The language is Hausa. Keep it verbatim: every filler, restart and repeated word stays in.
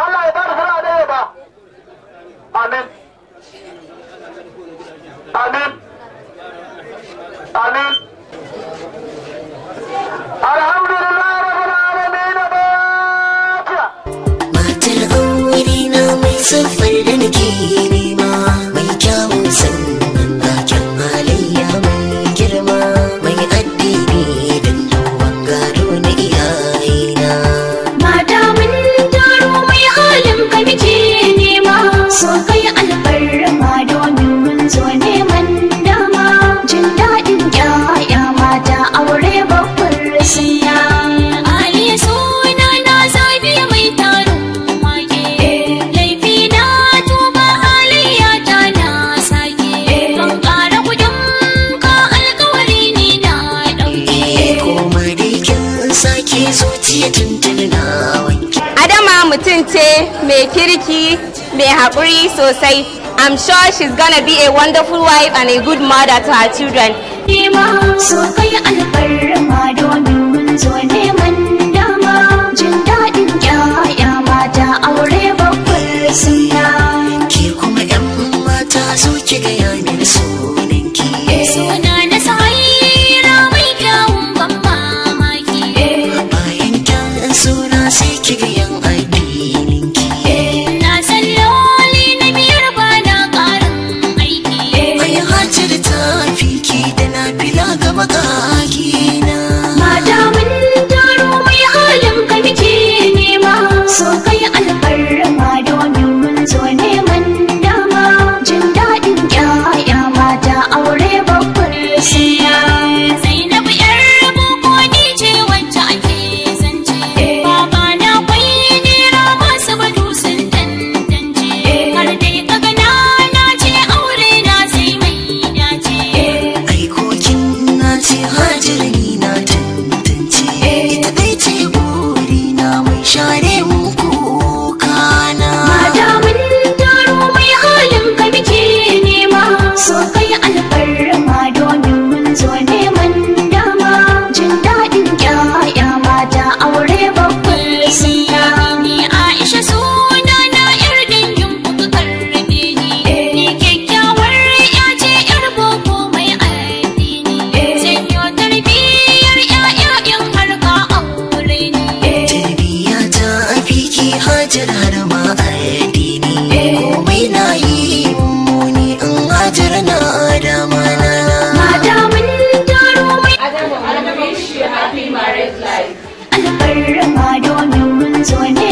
Allah ya bar sura da ba amin amin amin alhamdulillah rabbil alamin matar aure na mai safar da nake nema mai kyawun sannan bakin halayya mai girma mai addini dan dogon gado na iyayena mata mun taro mai halin ka muke nema so kai alfarma domin mun zo neman dama jin daɗin ƴaƴa mata aure babbar siya ali suna na zabi mai taro wake laifi na tuba halayya ta na sake ban ƙara kudin ka alƙawari ni na ɗauke koma da kin sake zuciya tuntuni na wanke Adama mutum ce mai kirki mai haƙuri sosai. I'm sure she's gonna be a wonderful wife and a good mother to her children. nema so kai alfarma domin mun zo neman dama jin daɗin ƴaƴa mata aure babbar suna ke kuma yan mata zo ki gaya mini sunanki suna na sahira mai kyawun ban mamaki bayan kyan suna sai ki ga yan addininki na san loli na biyar ba na ƙarin aiki ai hajjar ta fiki da na fila gaba gagina mata mun taro mai halin ka muke nema so kai alfarma domin mun zo neman dama jin daɗin ƴaƴa mata aure babbar siya Zainabu yar boko ni ce wacce ake zance baba na kwai nera masu badu sun tantance har dai kaga na na ce aure na sai mai dace aikokin na ce hajjar ni na tantance ita dai ce burina mai share mun kukana mata mun taro mai halin ka muke nema so kai alfarma domin mun zo neman dama jin daɗin ƴaƴa mata aure babbar siya ni Aisha suna na yar dangin kuka karbe ni ni kyakkyawar ya ce yar boko mai addini sanyo tarbiyyar ƴaƴa in har ka aure ni tarbiya ta fiki hajjar har ma addini komai na yi mummuni in hajjar na dama na mata mun taro mai Adama, I wish you a happy marriage life. alfarma domin mun zo ne